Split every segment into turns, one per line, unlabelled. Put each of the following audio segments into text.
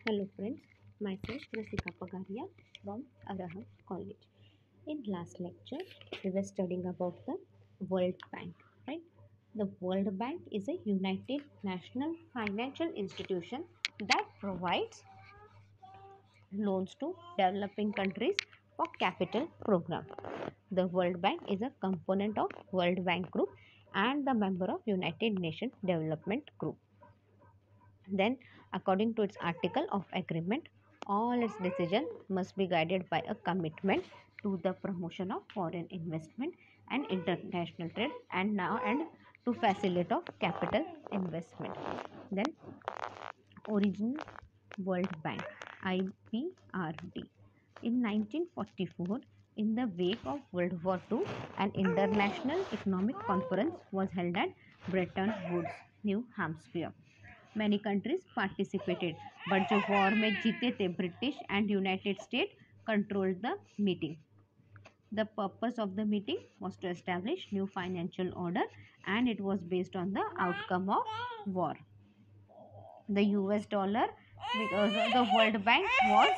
Hello friends, myself Rasika Pagaria from Araham College. In last lecture, we were studying about the World Bank, right? The World Bank is a united national financial institution that provides loans to developing countries for capital program. The World Bank is a component of World Bank Group and the member of United Nations Development Group. Then, according to its article of agreement, all its decisions must be guided by a commitment to the promotion of foreign investment and international trade and to facilitate of capital investment. Then, origin World Bank (IBRD). In 1944, in the wake of World War II, an international economic conference was held at Bretton Woods, New Hampshire. Many countries participated, but जो war में जीते थे British and United States controlled the meeting. The purpose of the meeting was to establish new financial order, and it was based on the outcome of war. The US dollar, because the World Bank was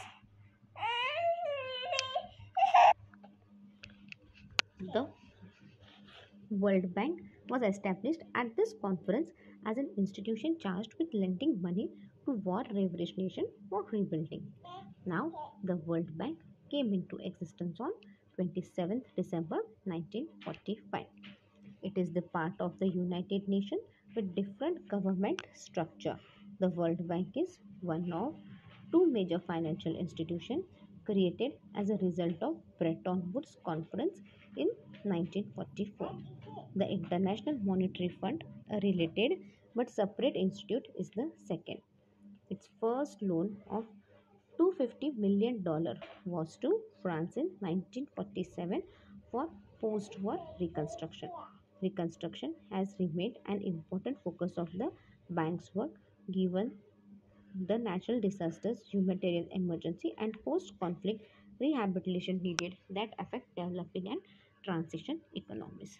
the World Bank was established at this conference as an institution charged with lending money to war-ravaged nations for rebuilding. Now, the World Bank came into existence on 27th December 1945. It is the part of the United Nations with different government structure. The World Bank is one of two major financial institutions created as a result of Bretton Woods Conference in 1944. The International Monetary Fund, a related but separate institute, is the second. Its first loan of $250 million was to France in 1947 for post-war reconstruction. Reconstruction has remained an important focus of the bank's work given the natural disasters, humanitarian emergency, and post-conflict rehabilitation needed that affect developing and transition economies.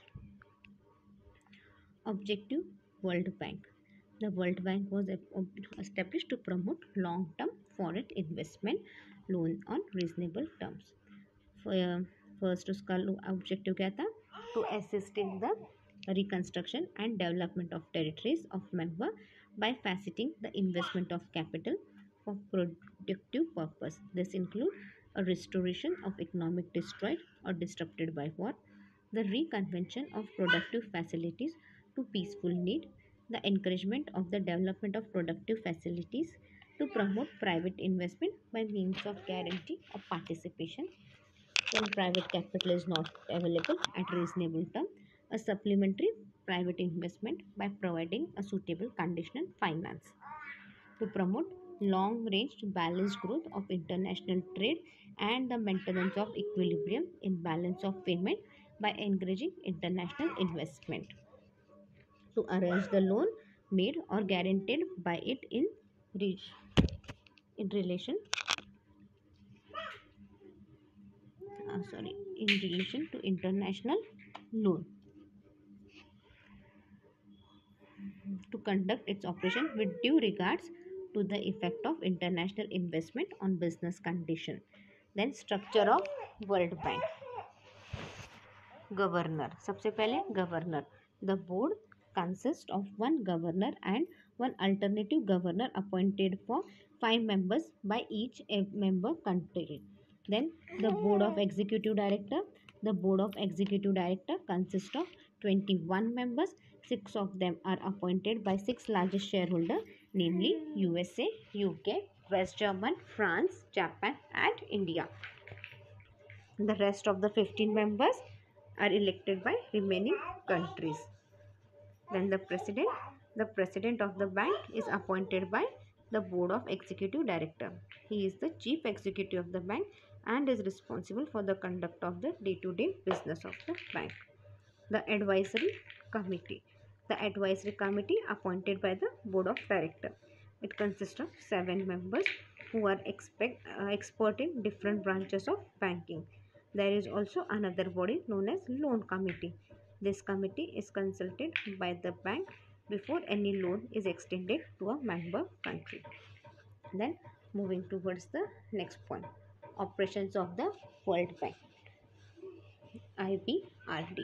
Objective World Bank. The World Bank was established to promote long-term foreign investment loan on reasonable terms. First उसका objective क्या था to assist in the reconstruction and development of territories of member by facilitating the investment of capital for productive purpose. This includes a restoration of economic destroyed or disrupted by war, the reconvention of productive facilities to peaceful need, the encouragement of the development of productive facilities to promote private investment by means of guarantee of participation when private capital is not available at reasonable term, a supplementary private investment by providing a suitable conditional finance to promote long-range balanced growth of international trade and the maintenance of equilibrium in balance of payment by encouraging international investment to arrange the loan made or guaranteed by it in relation in relation to international loan to conduct its operation with due regards to the effect of international investment on business condition. Then structure of World Bank. Governor. सबसे पहले governor. The board consists of one governor and one alternative governor appointed for 5 members by each member country. Then the board of executive director. The board of executive director consists of 21 members. 6 of them are appointed by 6 largest shareholders, namely USA, UK, West Germany, France, Japan and India. The rest of the 15 members are elected by remaining countries. Then the president of the bank is appointed by the board of executive director. He is the chief executive of the bank and is responsible for the conduct of the day-to-day business of the bank. The advisory committee. The advisory committee appointed by the board of director. It consists of 7 members who are expert in different branches of banking. There is also another body known as loan committee. This committee is consulted by the bank before any loan is extended to a member country. Then moving towards the next point, operations of the World Bank, IBRD.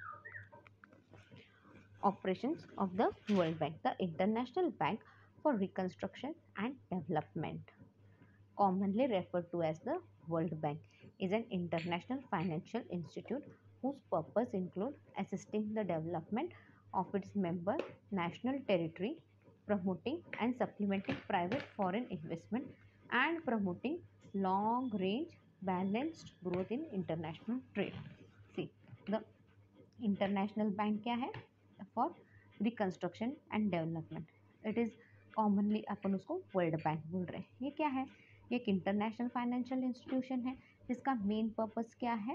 Operations of the World Bank, the International Bank for Reconstruction and Development, commonly referred to as the World Bank, is an international financial institute whose purpose include assisting the development of its member national territory, promoting and supplementing private foreign investment, and promoting long range balanced growth in international trade. See, the International Bank क्या है, for Reconstruction and Development, it is commonly अपन उसको World bank बोल रहे हैं। ये क्या है, ये एक इंटरनेशनल फाइनेंशियल इंस्टीट्यूशन है जिसका मेन पर्पस क्या है,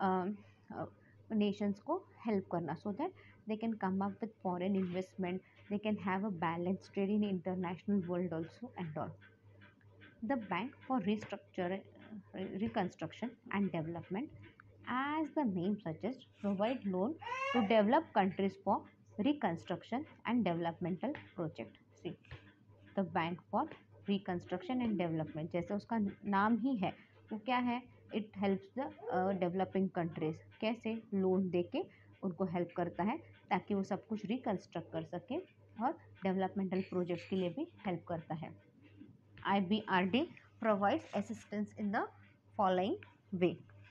नेशंस को हेल्प करना, so that they can come up with foreign investment, they can have a balance trade in international world also and all. The Bank for Reconstruction and Development, as the name suggests, provide loan to developed countries for reconstruction and developmental project. See, the Bank for Reconstruction and Development, जैसे उसका नाम ही है वो क्या है, it helps the developing countries, कैसे loan दे के उनको हेल्प करता है ताकि वो सब कुछ रिकंस्ट्रक्ट कर सके और डेवलपमेंटल प्रोजेक्ट के लिए भी हेल्प करता है. IBRD provides assistance in the following way.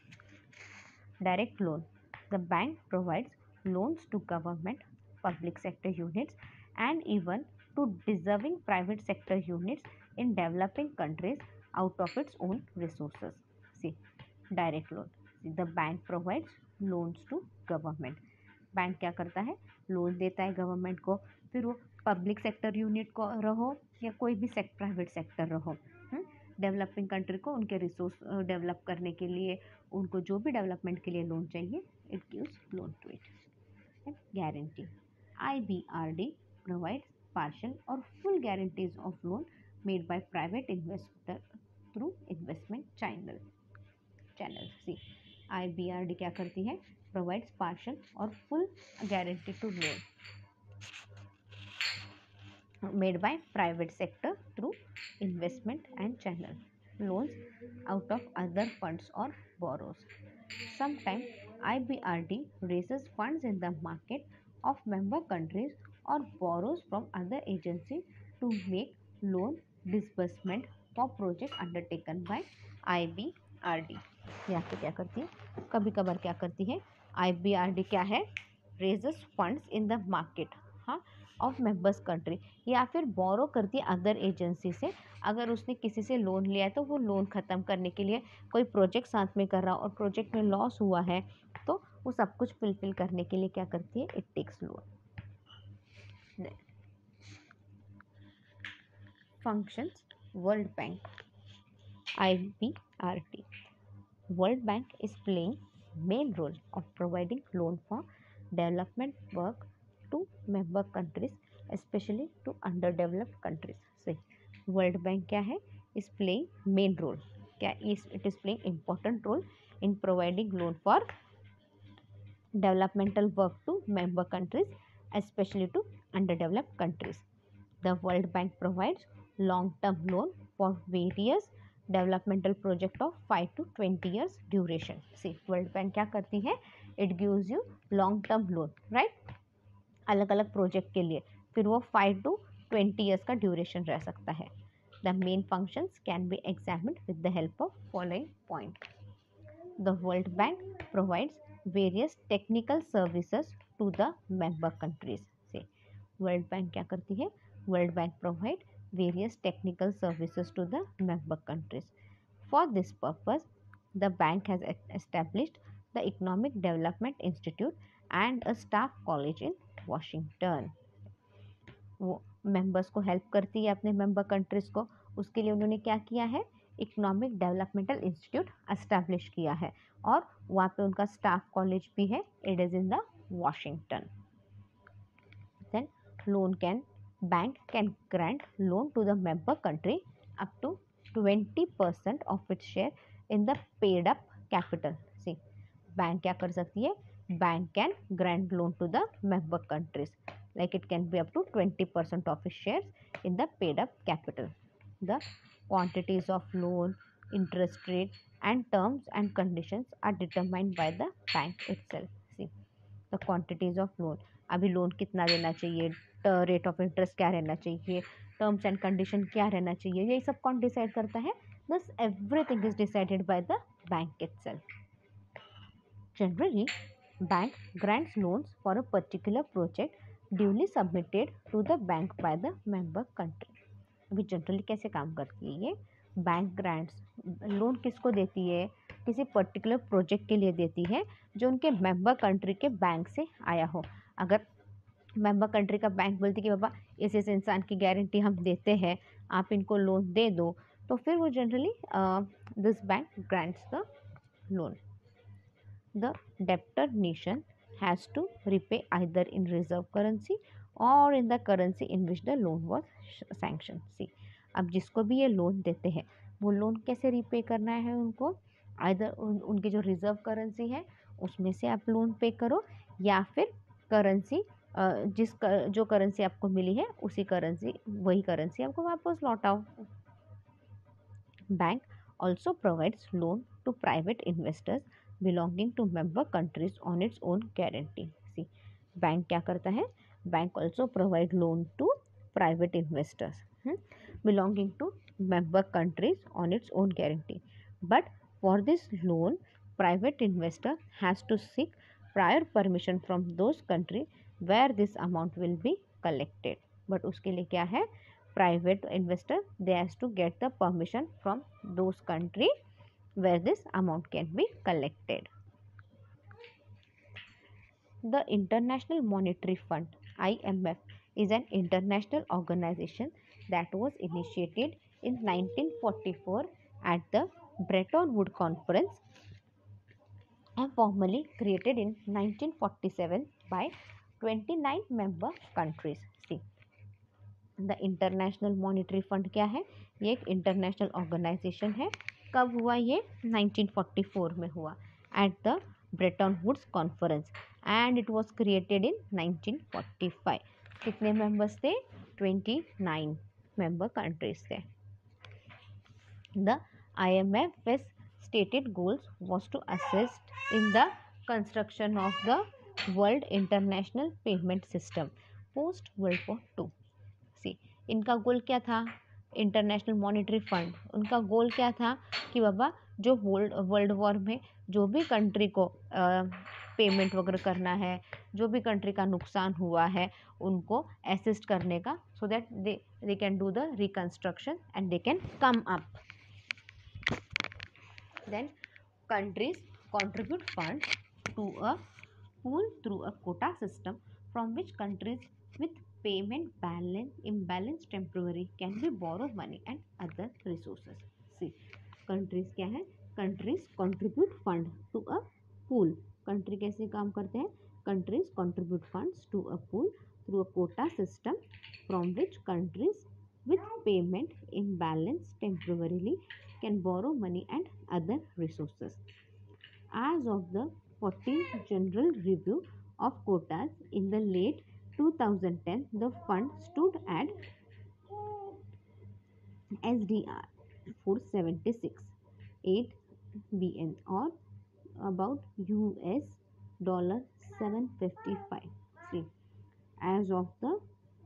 Direct loan. The bank provides loans to government, public sector units, and even to deserving private sector units in developing countries out of its own resources. See, direct loan. See, the bank provides loans to government. Bank क्या करता है, loan देता है government को, फिर वो public sector unit को रहो या कोई भी प्राइवेट सेक्टर रहो, डेवलपिंग कंट्री को उनके रिसोर्स डेवलप करने के लिए, उनको जो भी डेवलपमेंट के लिए लोन चाहिए, it gives loan to it. Guarantee. IBRD provides partial or full guarantees of loan made by private investor through investment channel. See, IBRD क्या करती है, provides partial or full guarantee to loan made by private sector through investment and channel, loans out of other funds or borrows. Sometimes IBRD raises funds in the market of member countries or borrows from other agencies to make loan disbursement for project undertaken by IBRD. यहाँ पे क्या करती है, कभी कभार क्या करती है, IBRD क्या है, raises funds in the market, हाँ, ऑफ मेंबर्स कंट्री, या फिर बोरो करती है अदर एजेंसी से. अगर उसने किसी से लोन लिया है तो वो लोन ख़त्म करने के लिए कोई प्रोजेक्ट साथ में कर रहा और प्रोजेक्ट में लॉस हुआ है तो वो सब कुछ फुलफिल करने के लिए क्या करती है, it takes loan. Functions World Bank IBRD. World Bank is playing main role of providing loan for development work to member countries, especially to underdeveloped countries. See, World Bank क्या है, is playing main role, क्या is, it is playing important role in providing loan for developmental work to member countries, especially to underdeveloped countries. The World Bank provides long-term loan for various developmental project of 5 to 20 years duration. See, World Bank क्या करती है, it gives you long term loan, right, अलग अलग project के लिए, फिर वो 5 to 20 years का ड्यूरेशन रह सकता है. The main functions can be examined with the help of following point. The World Bank provides various technical services to the member countries. See World Bank क्या करती है, World Bank provide various technical services to the member countries. For this purpose, the bank has established the Economic Development Institute and a staff college in Washington. वो members को help करती है अपने member countries को, उसके लिए उन्होंने क्या किया है, इकोनॉमिक डेवलपमेंटल इंस्टीट्यूट एस्टैब्लिश किया है और वहाँ पे उनका स्टाफ कॉलेज भी है, it is in the Washington. Then loan bank can grant loan to the member country up to 20% of its share in the paid up capital. See, bank क्या कर सकती है, bank can grant loan to the member countries, like it can be up to 20% of its shares in the paid up capital. The quantities of loan, interest rate and terms and conditions are determined by the bank itself. See, the quantities of loan, अभी loan कितना देना चाहिए, rate of interest क्या रहना चाहिए, terms and condition क्या रहना चाहिए, ये सब कौन डिसाइड करता है? This everything is decided by the bank itself. Generally, bank grants loans for a particular project duly submitted to the bank by the member country. अभी जनरली कैसे काम करती है ये? बैंक ग्रांट्स लोन किसको देती है? किसी पर्टिकुलर प्रोजेक्ट के लिए देती है जो उनके मेंबर कंट्री के बैंक से आया हो. अगर मेंबर कंट्री का बैंक बोलती है कि बाबा इस इंसान की गारंटी हम देते हैं, आप इनको लोन दे दो, तो फिर वो generally this bank grants the loan. The debtor nation has to repay either in reserve currency or in the currency in which the loan was sanctioned. See, अब जिसको भी ये लोन देते हैं वो लोन कैसे रिपे करना है उनको? आइदर उनकी जो रिजर्व करेंसी है उसमें से आप लोन पे करो, या फिर करेंसी जो करेंसी आपको मिली है वही करेंसी आपको वापस लौटाओ. Bank also provides loan to private investors belonging to member countries on its own guarantee. See, bank क्या करता है? Bank also provide loan to private investors belonging to member countries on its own guarantee. But for this loan, private investor has to seek prior permission from those country where this amount will be collected. But उसके लिए क्या है? Private investor, they has to get the permission from those country where this amount can be collected. The International Monetary Fund (IMF) is an international organization that was initiated in 1944 at the Bretton Woods Conference and formally created in 1947 by 29 member countries. See, the International Monetary Fund क्या है? ये एक international organisation है. कब हुआ ये? 1944 में हुआ at the Bretton Woods conference and it was created in 1945. कितने मेंबर्स थे? 29 मेंबर कंट्रीज थे. The IMF stated goals was to assist in the construction of the world international payment system post World War II. इनका गोल क्या था? International Monetary fund, उनका गोल क्या था कि बाबा जो वर्ल्ड वॉर में जो भी कंट्री को पेमेंट वगैरह करना है, जो भी कंट्री का नुकसान हुआ है, उनको असिस्ट करने का, so that they can do the reconstruction and they can come up. Then countries contribute funds to a pool through a quota system from which countries with payment imbalance temporary can be borrow money and other resources. See, countries क्या है? countries contribute fund to a pool. country कैसे काम करते हैं? countries contribute funds to a pool through a quota system from which countries with payment imbalance temporarily can borrow money and other resources. As of the 14th General Review of Quotas in the late 2010, the fund stood at SDR 476.8 BN or about US dollar 755. See, as of the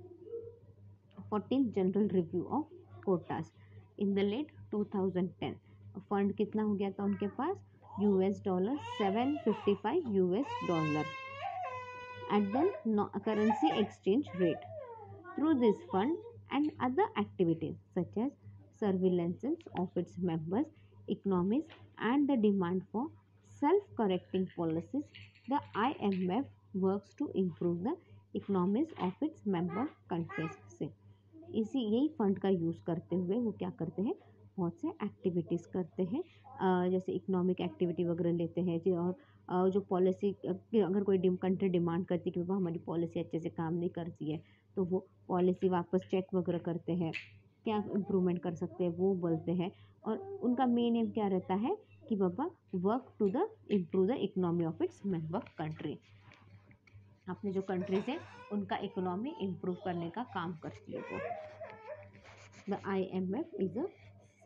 14th General Review of Quotas in the late 2010, fund कितना हो गया था उनके पास? US dollar 755 US dollar at the currency exchange rate. Through this fund and other activities such as surveillance of its members' economies and the demand for self-correcting policies, the IMF works to improve the economies of its member countries. से यही fund का use करते हुए वो क्या करते हैं? बहुत से एक्टिविटीज़ करते हैं, जैसे इकोनॉमिक एक्टिविटी वगैरह लेते हैं जी. और जो पॉलिसी अगर कोई कंट्री डिमांड करती है कि हमारी पॉलिसी अच्छे से काम नहीं करती है, तो वो पॉलिसी वापस चेक वगैरह करते हैं, क्या इम्प्रूवमेंट कर सकते हैं वो बोलते हैं. और उनका मेन एम क्या रहता है कि बाबा work to the improve the economy of its member country. अपने जो कंट्रीज हैं उनका इकोनॉमी इम्प्रूव करने का काम करती है वो. The IMF is a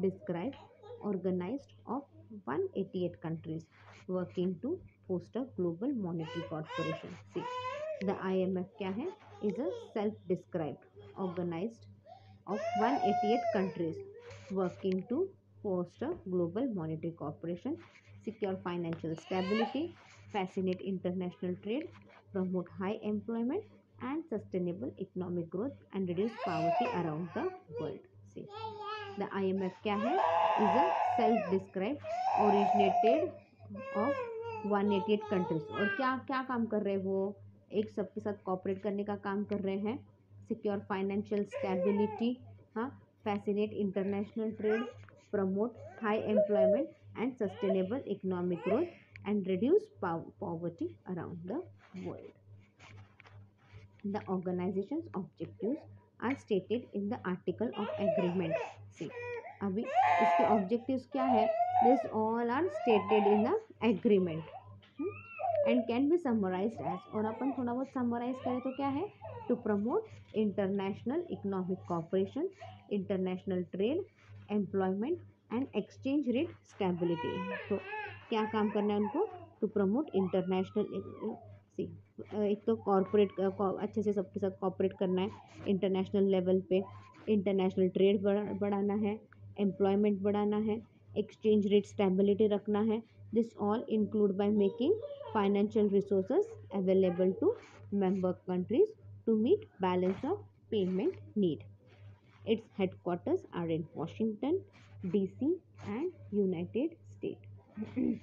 describe organized of 188 countries working to foster global monetary corporation. See, the IMF क्या है? Is a self-described organized of 188 countries working to foster global monetary cooperation, secure financial stability, facilitate international trade, promote high employment and sustainable economic growth and reduce poverty around the world. See, the IMF क्या है? Is a self-described originated of 188 countries. और क्या क्या काम कर रहे हैं वो? एक सबके साथ कॉपरेट करने का काम कर रहे हैं, सिक्योर फाइनेंशियल स्टेबिलिटी, हाँ, facilitate international trade, promote high employment and sustainable economic growth and reduce poverty around the world. The organization's objectives are stated in the article of agreement. See, अभी इसके objectives क्या है? This all are stated in the agreement and can be summarized as, और अपन थोड़ा बहुत summarize करें तो क्या है? To promote international economic cooperation, international trade, employment and exchange rate stability. तो क्या काम करना है उनको? To promote international एक तो कॉरपोरेट अच्छे से सबके साथ कॉपरेट करना है, इंटरनेशनल लेवल पे इंटरनेशनल ट्रेड बढ़ाना है, एम्प्लॉयमेंट बढ़ाना है, एक्सचेंज रेट स्टेबिलिटी रखना है. This all include by making financial resources available to member countries to meet balance of payment need. Its headquarters are in Washington DC and United State.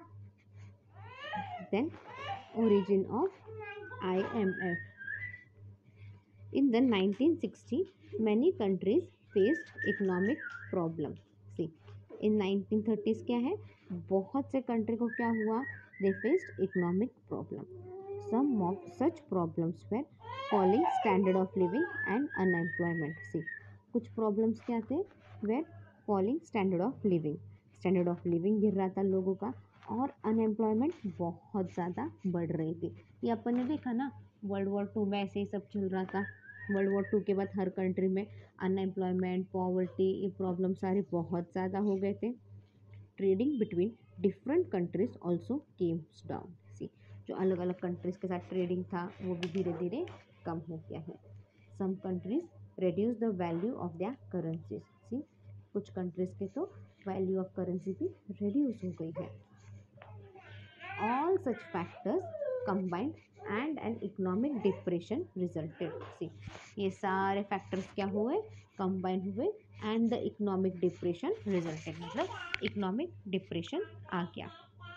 Then origin of IMF. In the 1960s, many countries faced economic problems. See, in 1930s क्या है? बहुत से country को क्या हुआ? They faced economic problem. Some of such problems were falling standard of living and unemployment. See, कुछ problems क्या थे? Were falling standard of living. Standard of living गिर रहा था लोगों का और अनएम्प्लॉयमेंट बहुत ज़्यादा बढ़ रही थी. ये अपन ने देखा ना, वर्ल्ड वॉर 2 में ऐसे ही सब चल रहा था. वर्ल्ड वॉर 2 के बाद हर कंट्री में अनएम्प्लॉयमेंट, पॉवर्टी, ये प्रॉब्लम सारे बहुत ज़्यादा हो गए थे. Trading between different countries also came down. See, जो अलग अलग कंट्रीज के साथ ट्रेडिंग था वो भी धीरे धीरे कम हो गया है. Some countries reduce the value of their currencies. See, कुछ कंट्रीज के तो वैल्यू ऑफ करेंसी भी रिड्यूस हो गई है. All such factors combined and an economic depression resulted. See, ये सारे factors क्या हुए? combine हुए and the economic depression resulted. मतलब economic depression आ गया.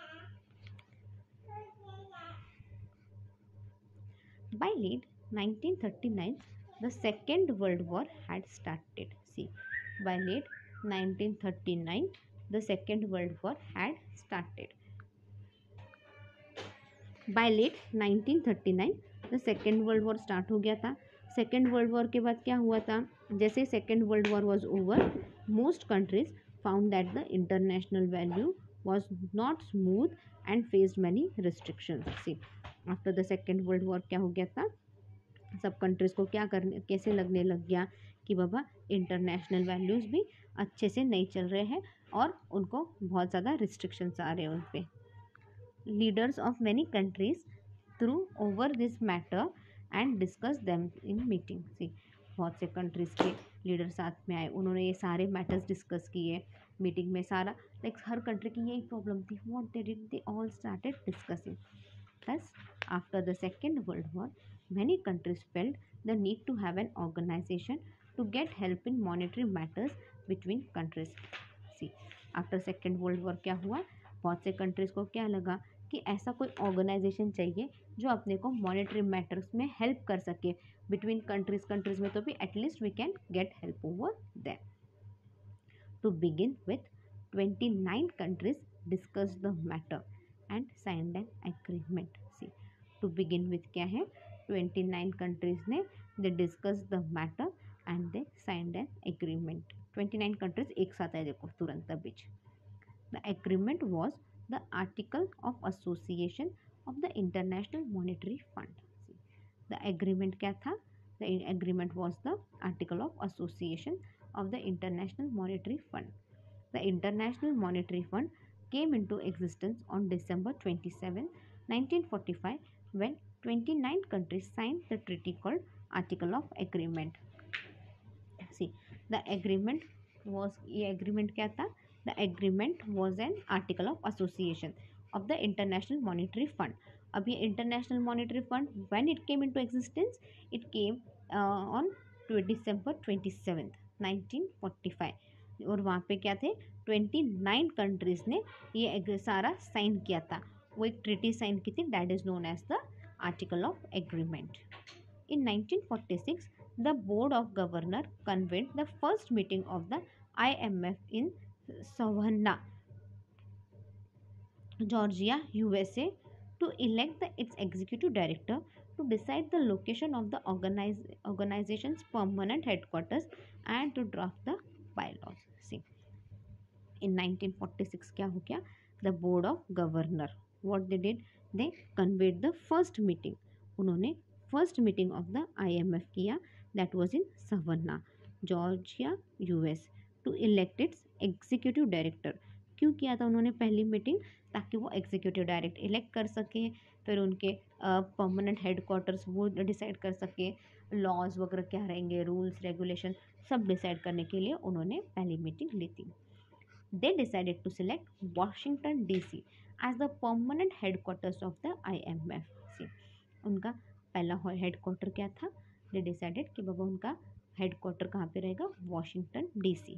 By late 1939, the Second World War had started. See, by late 1939, the Second World War had started. By late 1939 the second World War start हो गया था. Second World war के बाद क्या हुआ था? जैसे second World War was over, most countries found that the international value was not smooth and faced many restrictions. See, after the second World War क्या हो गया था? सब कंट्रीज़ को क्या करने कैसे लगने लग गया कि बाबा इंटरनेशनल वैल्यूज़ भी अच्छे से नहीं चल रहे हैं और उनको बहुत ज़्यादा रिस्ट्रिक्शंस आ रहे हैं उन पर. Leaders of many countries threw over this matter and discussed them in meeting. See, बहुत से कंट्रीज़ के लीडर साथ में आए, उन्होंने ये सारे मैटर्स डिस्कस किए मीटिंग में. सारा हर कंट्री की यही प्रॉब्लम थी. What they did, they all started discussing. Thus, after the Second World War, many countries felt the need to have an organization to get help in monetary matters between countries. See, after Second World War क्या हुआ? बहुत से countries को क्या लगा कि ऐसा कोई ऑर्गेनाइजेशन चाहिए जो अपने को मॉनेटरी मैटर्स में हेल्प कर सके बिटवीन कंट्रीज़ में, तो भी at least we can get help over them. To begin with 29 countries discuss the matter and signed an agreement. See, to begin with क्या है? 29 कंट्रीज ने they discuss the matter and they signed an agreement. 29 countries एक साथ है, देखो तुरंत बीच. The agreement was the Article of Association of the International Monetary Fund. The agreement क्या था? The agreement was the Article of Association of the International Monetary Fund. The International Monetary Fund came into existence on December 27, 1945 when 29 countries signed the treaty called Article of Agreement. See, the agreement was, ये agreement क्या था? The agreement was an article of association of the International Monetary Fund. अब ये International Monetary Fund, when it came into existence, it came on December 27th 1945 और वहाँ पे क्या थे 29 कंट्रीज ने ये सारा साइन किया था. वो एक ट्रीटी साइन की थी, that is known as the article of agreement. In 1946, the Board of Governors convened the first meeting of the IMF in Savannah, Georgia, USA, to elect its executive director, to decide the location of the organization's permanent headquarters, and to draft the bylaws. See, in 1946 क्या हो गया? The Board of Governors, what they did? They convened the first meeting. उन्होंने first meeting of the IMF किया, that was in Savannah, Georgia, US, to elect its executive director. क्यों किया था उन्होंने पहली मीटिंग? ताकि वो एग्जीक्यूटिव डायरेक्टर इलेक्ट कर सके, फिर उनके परमानेंट हेडक्वार्टर्स वो डिसाइड कर सके, लॉज वगैरह क्या रहेंगे, रूल्स रेगुलेशन सब डिसाइड करने के लिए उन्होंने पहली मीटिंग ली थी. They decided to select Washington DC as the permanent headquarters of the IMF. See, उनका पहला हेडक्वार्टर क्या था? दे डिसाइडेड कि बाबा उनका हेडक्वार्टर कहाँ पे रहेगा? Washington DC.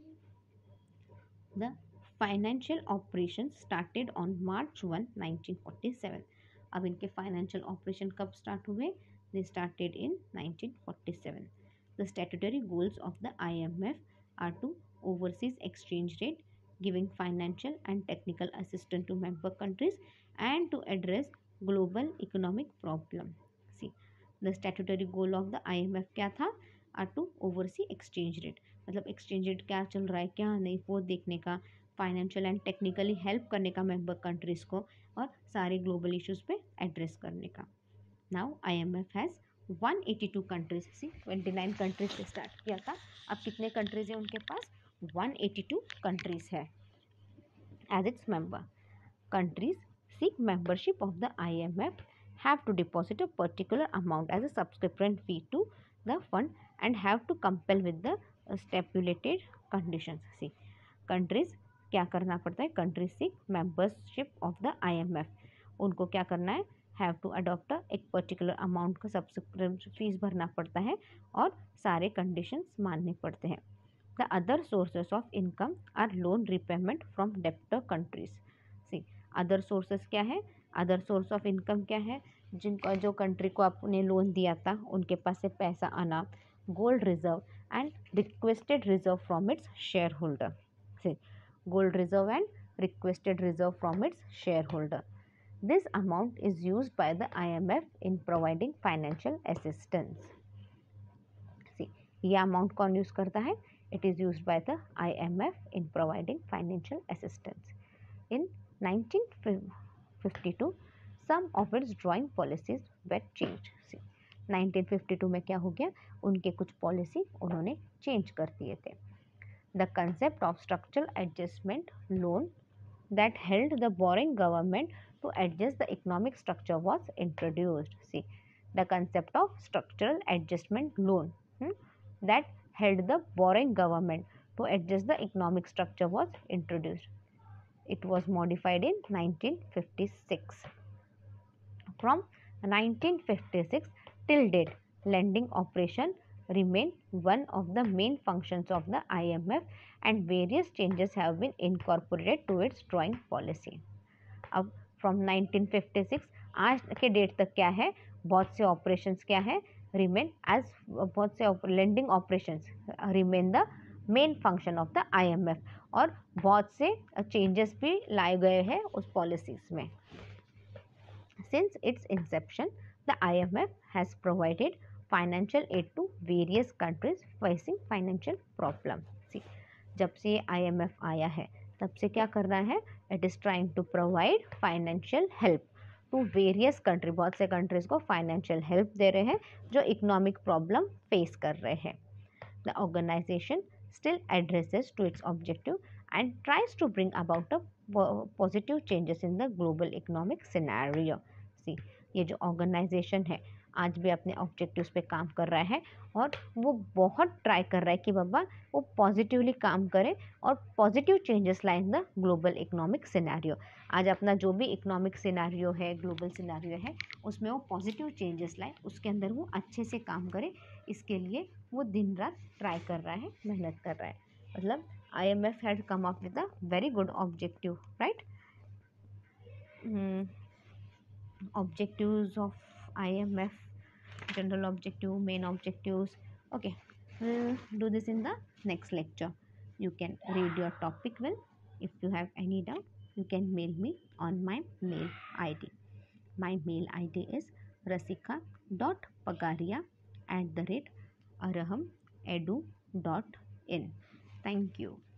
The financial operation started on March 1, 1947. अब इनके फाइनेंशियल ऑपरेशन कब स्टार्ट हुए? They started in 1947. The statutory goals of the IMF are to overseas exchange rate, giving financial and technical assistance to member countries, and to address global economic problem. See, the statutory goal of the IMF क्या था? are to oversee exchange rate, मतलब exchange rate क्या चल रहा है क्या नहीं वो देखने का, फाइनेंशियल एंड टेक्निकली हेल्प करने का मेंबर कंट्रीज को, और सारे ग्लोबल इश्यूज पे एड्रेस करने का. नाउ IMF हैज़ 182 कंट्रीज. सी 29 कंट्रीज से स्टार्ट किया था, अब कितने कंट्रीज है उनके पास? 182 कंट्रीज है as its member. Countries seek membership of the IMF have to deposit a particular amount as a subscription fee to the fund and have to comply with the stipulated conditions. See, countries क्या करना पड़ता है? countries seek membership of the IMF, उनको क्या करना है? have to adopt एक particular amount का subscription फीस भरना पड़ता है और सारे conditions मानने पड़ते हैं. The other sources of income are loan repayment from debtor countries. See, other sources क्या है? अदर सोर्स ऑफ इनकम क्या है? जिनका जो कंट्री को आपने लोन दिया था उनके पास से पैसा आना, gold reserve and requested reserve from its share holder. Gold reserve and requested reserve from its share holder. This amount is used by the IMF in providing financial assistance. ये amount कौन use करता है? It is used by the IMF in providing financial assistance. In 1952 some of its drawing policies were changed. 1952 में क्या हो गया? उनके कुछ पॉलिसी उन्होंने चेंज कर दिए थे. The concept of structural adjustment loan that held the borrowing government to adjust the economic structure was introduced. See, the concept of structural adjustment loan that held the borrowing government to adjust the economic structure was introduced. It was modified in 1956. From 1956 till date, lending operation remain one of the main functions of the IMF, and various changes have been incorporated to its drawing policy. अब from 1956 आज के date तक क्या है? बहुत से operations क्या है? remain as बहुत से lending operations remain the main function of the IMF, और बहुत से चेंजेस भी लाए गए हैं उस पॉलिसीज में. Since its inception the IMF has provided financial aid to various countries facing financial problem. जब से ये IMF आया है तब से क्या कर रहा है? It is trying to provide financial help to various country. बहुत से कंट्रीज को फाइनेंशियल हेल्प दे रहे हैं जो इकोनॉमिक प्रॉब्लम फेस कर रहे हैं. The organization still addresses to its objective and tries to bring about a positive changes in the global economic scenario. See, ये जो ऑर्गेनाइजेशन है आज भी अपने ऑब्जेक्टिव्स पे काम कर रहा है और वो बहुत ट्राई कर रहा है कि बाबा वो पॉजिटिवली काम करे और पॉजिटिव चेंजेस लाए in the global economic scenario. आज अपना जो भी इकोनॉमिक सिनेरियो है, ग्लोबल सिनेरियो है, उसमें वो पॉजिटिव चेंजेस लाए, उसके अंदर वो अच्छे से काम करे, इसके लिए वो दिन रात ट्राई कर रहा है, मेहनत कर रहा है। मतलब IMF had come up with a very good objective, right? Objectives of IMF, general objective, main objectives. Okay, we'll do this in the next lecture. You can read your topic well. If you have any doubt, you can mail me on my mail ID. My mail ID is rasika.pagaria@arahamedu.in. Thank you.